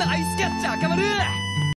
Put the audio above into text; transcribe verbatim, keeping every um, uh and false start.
ナイスキャッチ赤丸。